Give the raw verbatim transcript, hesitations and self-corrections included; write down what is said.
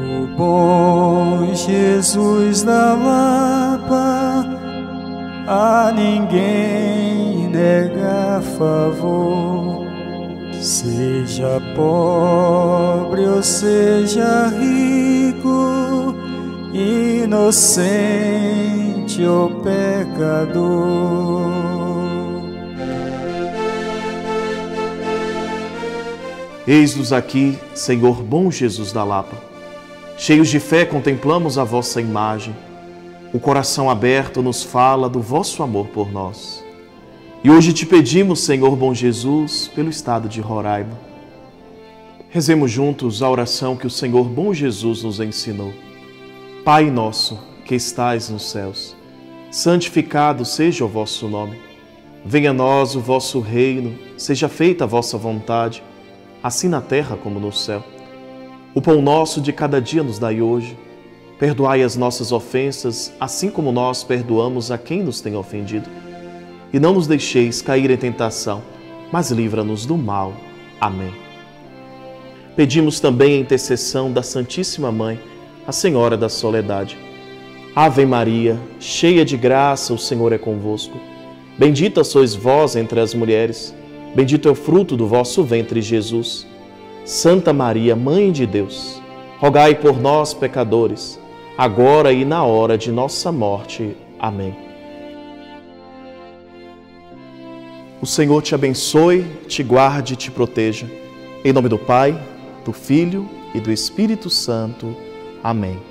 O bom Jesus da Lapa a ninguém nega favor, seja pobre ou seja rico, inocente ou pecador. Eis-nos aqui, Senhor bom Jesus da Lapa. Cheios de fé contemplamos a vossa imagem. O coração aberto nos fala do vosso amor por nós. E hoje te pedimos, Senhor bom Jesus, pelo estado de Roraima. Rezemos juntos a oração que o Senhor bom Jesus nos ensinou. Pai nosso, que estais nos céus, santificado seja o vosso nome. Venha a nós o vosso reino, seja feita a vossa vontade, assim na terra como no céu. O pão nosso de cada dia nos dai hoje. Perdoai as nossas ofensas, assim como nós perdoamos a quem nos tem ofendido. E não nos deixeis cair em tentação, mas livra-nos do mal. Amém. Pedimos também a intercessão da Santíssima Mãe, a Senhora da Soledade. Ave Maria, cheia de graça, o Senhor é convosco. Bendita sois vós entre as mulheres, bendito é o fruto do vosso ventre, Jesus. Santa Maria, Mãe de Deus, rogai por nós, pecadores, agora e na hora de nossa morte. Amém. O Senhor te abençoe, te guarde e te proteja. Em nome do Pai, do Filho e do Espírito Santo. Amém.